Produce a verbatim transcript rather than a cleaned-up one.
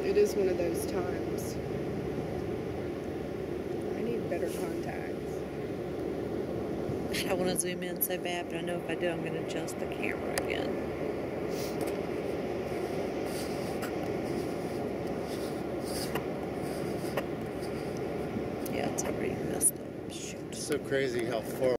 It is one of those times. I need better contacts. I want to zoom in so bad, but I know if I do, I'm going to adjust the camera again. Yeah, it's already messed up. Shoot. It's so crazy how far